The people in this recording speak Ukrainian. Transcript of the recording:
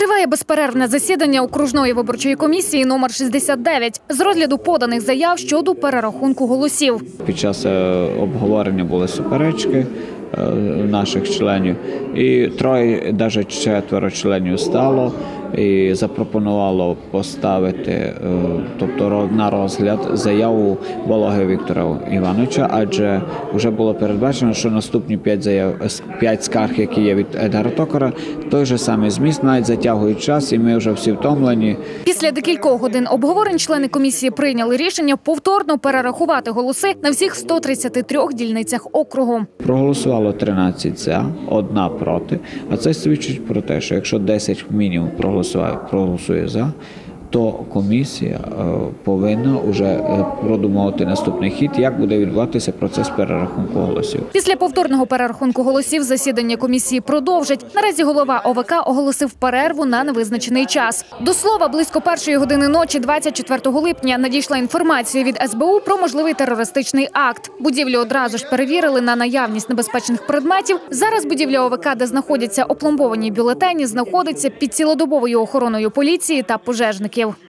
Триває безперервне засідання окружної виборчої комісії номер 69 з розгляду поданих заяв щодо перерахунку голосів. Під час обговорення були суперечки наших членів, і троє, навіть 4 членів стало і запропонувало поставити, тобто на розгляд заяву Вологи Віктора Івановича, адже вже було передбачено, що наступні 5 скарг, які є від Едгара Токара, той же самий зміст, навіть затягують час, і ми вже всі втомлені. Після декількох годин обговорень члени комісії прийняли рішення повторно перерахувати голоси на всіх 133 дільницях округу. Проголосувало 13 за, 1 проти, а це свідчить про те, що якщо 10 мінімум проголосує за, то комісія повинна вже продумувати наступний хід, як буде відбуватися процес перерахунку голосів. Після повторного перерахунку голосів засідання комісії продовжать. Наразі голова ОВК оголосив перерву на невизначений час. До слова, близько 1-ї години ночі 24 липня надійшла інформація від СБУ про можливий терористичний акт. Будівлю одразу ж перевірили на наявність небезпечних предметів. Зараз будівля ОВК, де знаходяться опломбовані бюлетені, знаходиться під цілодобовою охороною поліції та пожежників.